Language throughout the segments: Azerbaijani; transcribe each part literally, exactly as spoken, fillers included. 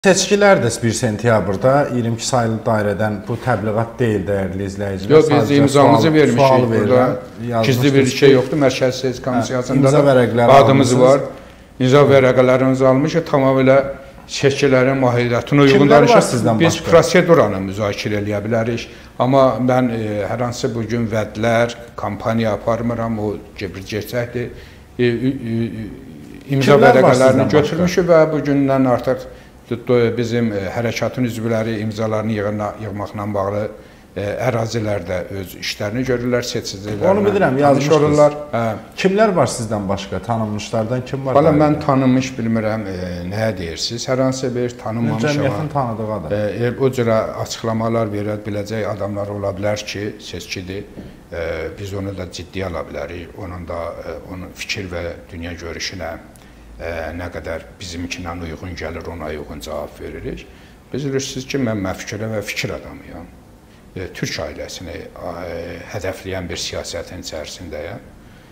Seçkilər də bir sentyabrda iyirmi iki sayılı dairədən bu təbliğat deyil, dəyərli izləyicilər. Yox, biz imzamızı vermişik. Burada gizli bir şey yoxdur. Mərkəzi Seçki Komissiyasında da adımız var. İmza vərəqələrimizi almışıq. Tamamilə seçkilərin mahiyyətinə uyğun danışıq. Biz proseduranı müzakirə eləyə bilərik. Amma mən e, hər hansı bugün vədlər, kampaniya aparmıram. O bir gerçəkdir. E, e, imza vərəqələrini götürmüşük və bugündən artıq bizim hərəkatın üzvləri imzalarını yığmaqla bağlı ərazilərdə öz işlərini görürlər, seçicilərlə. Onu bilirəm, yazmışsınız. Kimlər var sizdən başqa? Tanınmışlardan kim var? Valla mən tanınmış bilmirəm, nəyə deyirsiniz? Hər hansı bir tanınmamış ama cəmiyyətin tanıdığı adam. O cürə açıqlamalar verə biləcək adamlar ola bilər ki, seçkidir. Biz onu da ciddiyə ala bilərik. Onun da onun fikir və dünya görüşünə nə qədər bizimkindən uyğun gəlir, ona uyğun cavab veririk. Biz bilirsiniz ki, mən məfkürə və fikir adamıyam. Türk ailəsini hədəfləyən bir siyasətin içərisindəyəm.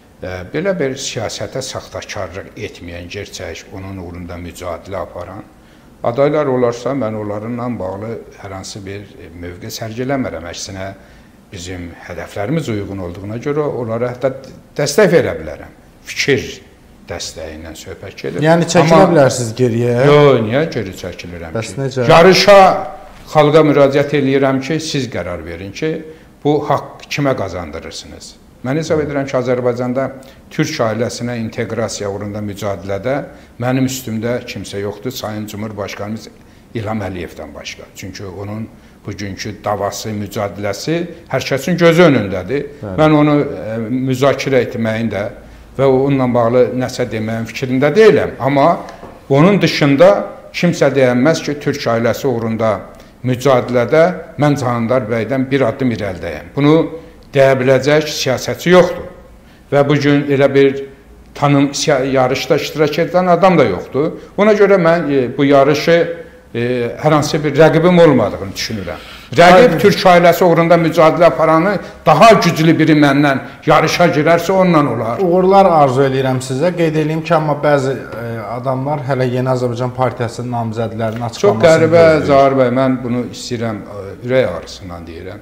Belə bir siyasətə saxtakarlıq etməyən, gerçək onun uğrunda mücadilə aparan adaylar olarsa, mən onlarla bağlı hər hansı bir mövqe sərgiləmərəm. Əksinə, bizim hədəflərimiz uyğun olduğuna görə onlara hətta dəstək verə bilərəm. Fikir dəstəyindən söhbət gedir. Yəni çəkilə bilərsiniz geriyə? Yox, niyə geri çəkilirəm Bəs ki? Necə? Yarışa xalqa müraciət edirəm ki, siz qərar verin ki, bu haqq kimə qazandırırsınız? Mən hesab edirəm ki, Azərbaycanda Türk ailəsinə inteqrasiya uğrunda mücadilədə mənim üstümdə kimsə yoxdur, Sayın Cumhurbaşqanımız İlham Əliyevdən başqa. Çünki onun bugünkü davası, mücadiləsi hər kəsin gözü önündədir. Bəli. Mən onu e, müzakirə etməyin də və onunla bağlı nəsə deməyin fikrində deyiləm. Amma onun dışında kimsə deyənməz ki, Türk ailəsi uğrunda mücadilədə mən Canandar bəydən bir addım irəlidəyəm. Bunu deyə biləcək siyasətçi yoxdur. Və bugün elə bir tanım yarışda iştirak edən adam da yoxdur. Ona görə mən e, bu yarışı e, hər hansı bir rəqibim olmadığını düşünürəm. Rəqib Türk ailəsi uğrunda mücadilə aparanı daha güclü biri məndən yarışa girərsə onunla olar. Uğurlar arzu edirəm sizə. Qeyd edeyim ki, amma bəzi e, adamlar hələ Yeni Azərbaycan Partiyasının namizədlərinin açıqlamasını Çox qəribə, Zahir bəy, mən bunu istəyirəm, ürək ağrısından deyirəm.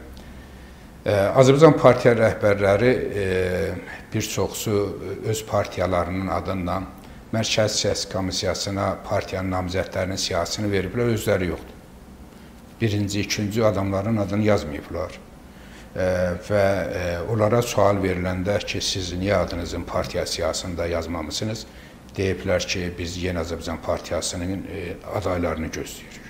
E, Azərbaycan Partiya rəhbərləri e, bir çoxsu öz partiyalarının adından Mərkəzi Seçki Komissiyasına partiyanın namizədlərinin siyasını veriblər, özləri yoxdur. Birinci, ikinci adamların adını yazmayıblar e, və e, onlara sual veriləndə ki, siz niyə adınızın partiya siyasında yazmamısınız? Deyiblər ki, biz Yeni Azərbaycan Partiyasının e, adaylarını gözləyirik.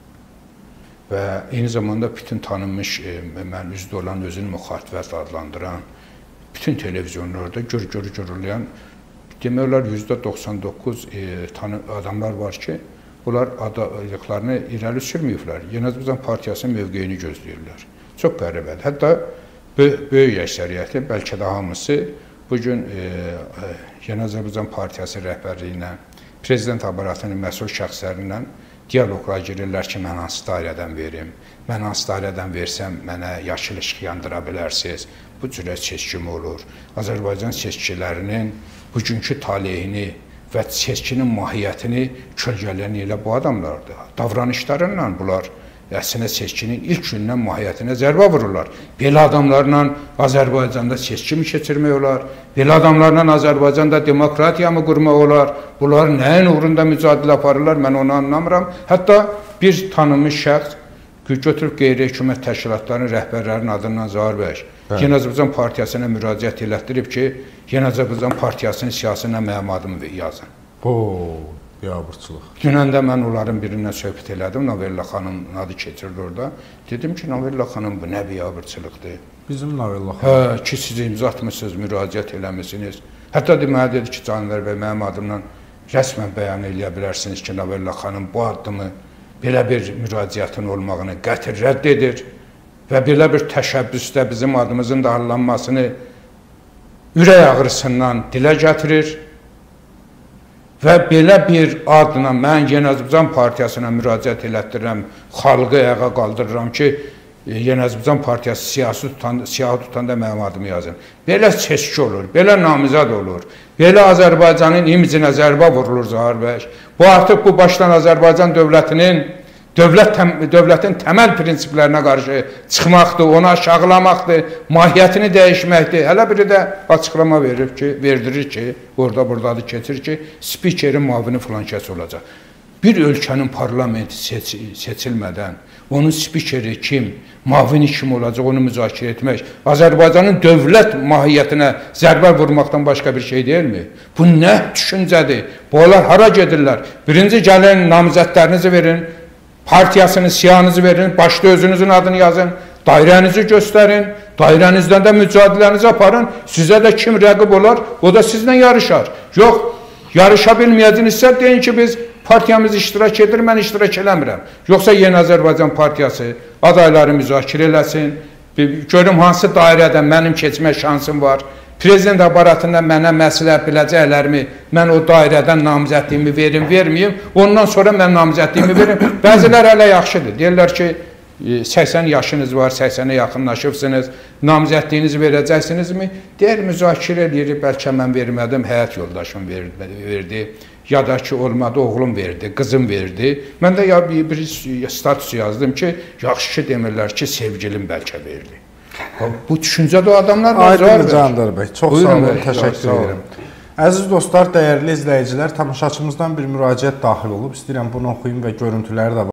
Və eyni zamanda bütün tanınmış, e, mən üzdə olan özünü müxatifət adlandıran, bütün televizyonlarda gör-gör görülən, demək olar yüzdə doxsan doqquz e, adamlar var ki, bunlar adaylıqlarını irəli sürməyiblər. Yeni Azərbaycan Partiyasının mövqeyini gözləyirlər. Çox qəribədir. Hətta böyük əksəriyyəti, bəlkə də hamısı bugün e, Yeni Azərbaycan Partiyası rəhbərliyi ilə, prezident aparatının məsul şəxslərindən diyaloqlar girirlər ki, mən hansı dairədən verim, mən hansı dairədən versəm mənə yaşıl işıq yandıra bilərsiniz. Bu cürə seçkim olur. Azərbaycan seçkilərinin bugünkü taleyini və seçkinin mahiyyətini kölgələyən elə bu adamlardır. Davranışlarıyla bunlar əslində seçkinin ilk gündən mahiyyətinə zərbə vururlar. Belə adamlarla Azərbaycanda seçki mi keçirmək olar? Belə adamlarla Azərbaycanda demokratiya mı qurmaq olar? Bunlar nəyin uğrunda mücadilə aparırlar? Mən onu anlamıram. Hətta bir tanınmış şəxs götürüb qeyri-hökumət təşkilatlarının rəhbərlərinin adından Zahir bəy Yeni Azərbaycan Partiyasına müraciət elətdirib ki, Yeni Azərbaycan Partiyasının siyasına mənim adımı yazın. Oo, biabırçılıq. Dünən də mən onların birindən söhbət elədim, Novella xanımın adı keçirdi orada. Dedim ki, Novella xanım bu nə biabırçılıqdır? Bizim Novella xanım. Hə, ki siz imza atmışsınız, müraciət eləmişsiniz. Hətta deməli dedi ki, Canandar bəy, mənim adımdan rəsmən bəyan eləyə bilərsiniz ki, Novella xanım bu addımı belə bir müraciətin olmağını qəti rədd edir və belə bir təşəbbüsdə bizim adımızın da hallanmasını ürək ağrısından dilə gətirir və belə bir adına mən Yeni Azərbaycan Partiyasına müraciət elətdirirəm, xalqı ayağa qaldırıram ki, Yeni Azərbaycan Partiyası siyasi tutan, siyahı tutanda mənim adımı yazın. Belə seçki olur, belə namizəd olur, belə Azərbaycanın imicinə zərbə vurulur Zahir bəy. Bu artıq bu başdan Azərbaycan dövlətinin Dövlət təm, dövlətin təməl prinsiplərinə qarşı çıxmaqdır, onu aşağılamaqdır, mahiyyətini dəyişməkdir. Hələ biri də açıqlama verir ki, verdirir ki, orada buradadır keçir ki, spikerin müavini filan kəs olacaq. Bir ölkənin parlamenti seç, seçilmədən onun spikeri kim, müavini kim olacaq, onu müzakirə etmək Azərbaycanın dövlət mahiyyətinə zərbə vurmaqdan başqa bir şey deyilmi? Bu nə düşüncədir? Bunlar hara gedirlər? Birinci gəlin, namizədlərinizi verin, partiyasını, siyahınızı verin, başda özünüzün adını yazın, dairənizi göstərin, dairənizdən də mücadilənizi aparın, sizə də kim rəqib olar, o da sizlə yarışar. Yox, yarışa bilməyəcəksinizsə deyin ki, biz partiyamız iştirak edir, mən iştirak eləmirəm. Yoxsa Yeni Azərbaycan Partiyası adayları müzakirə eləsin, görüm hansı dairədə mənim keçmə şansım var, prezident aparatından mənə məsləhət biləcəklərmi, mən o dairədən namizədliyimi verim, verməyim, ondan sonra mən namizədliyimi verim. Bəzilər hələ yaxşıdır, deyirlər ki, səksən yaşınız var, səksənə yaxınlaşıbsınız, namizədliyinizi verəcəksinizmi? Deyir, müzakirə edir, bəlkə mən vermədim, həyat yoldaşım verdi, ya da ki, olmadı, oğlum verdi, qızım verdi. Mən də ya bir status yazdım ki, yaxşı ki, demirlər ki, sevgilim bəlkə verdi. Bu düşüncədə o adamlar var. Aydın Candar bəy, çox sağ olun, təşəkkür edirəm. Əziz dostlar, dəyərli izləyicilər, tamaşaçımızdan bir müraciət daxil olub. İstəyirəm bunu oxuyum və görüntüləri də var.